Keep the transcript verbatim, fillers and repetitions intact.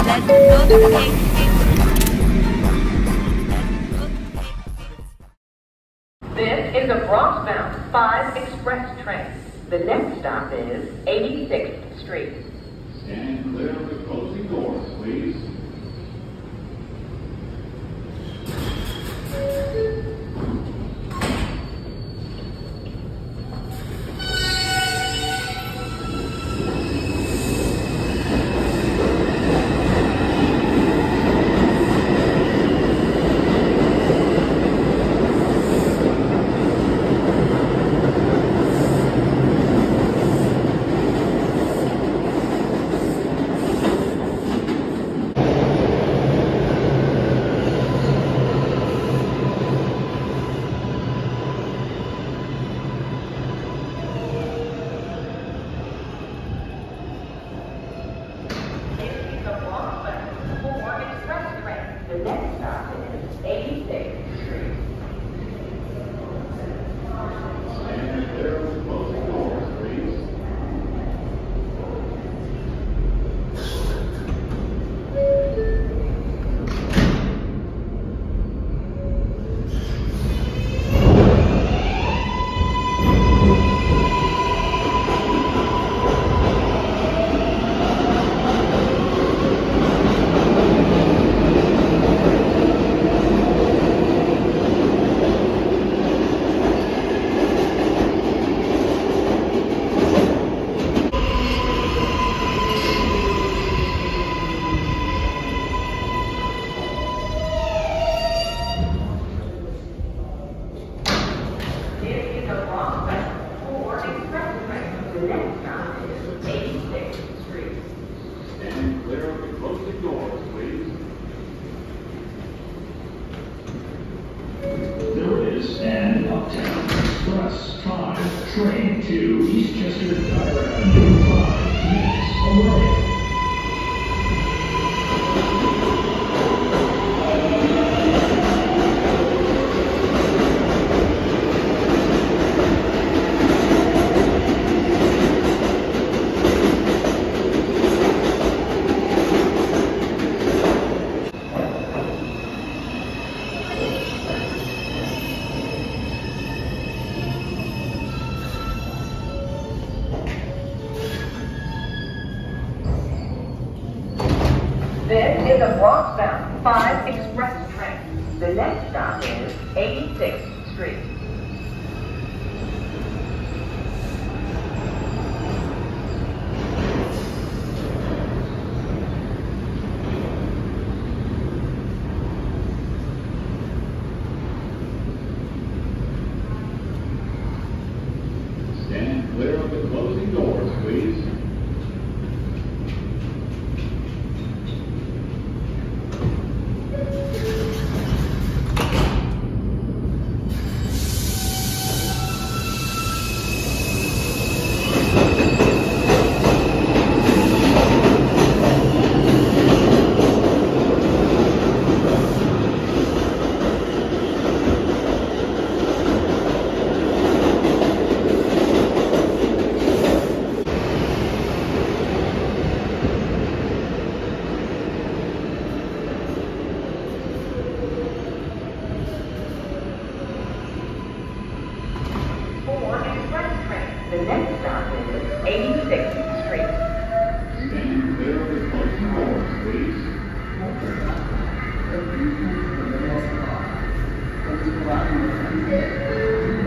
Let's go. This is a Bronx-bound five express train. The next stop is eighty-sixth Street. Stand clear of the closing doors, please. The next stop is eighty-sixth Street. Stand clear of the closing doors, please. The next stop is eighty-sixth Street. Stand clear of the closing doors, please. There is an Uptown Express five train to Eastchester Direct five minutes away. This is a Bronx-bound five express train. The next stop is eighty-sixth Street. Stand clear of the closing doors, please. The next stop is eighty-sixth Street. Stand clear of the closing doors, please. Thank you.